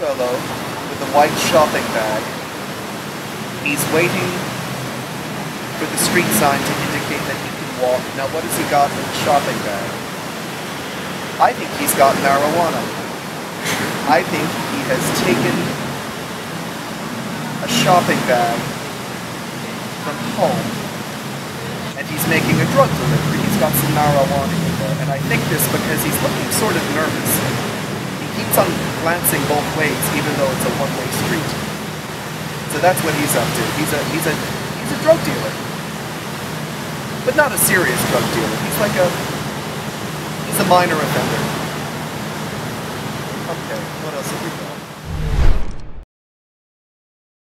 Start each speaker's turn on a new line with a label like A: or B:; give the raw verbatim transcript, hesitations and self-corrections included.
A: fellow with a white shopping bag. He's waiting for the street sign to indicate that he can walk. Now what has he got in the shopping bag? I think he's got marijuana. I think he has taken a shopping bag from home and he's making a drug delivery. He's got some marijuana in there, and I think this because he's looking sort of nervous. He keeps on glancing both ways, even though it's a one-way street. So that's what he's up to. He's a he's a he's a drug dealer, but not a serious drug dealer. He's like a he's a minor offender. Okay, what else have we got?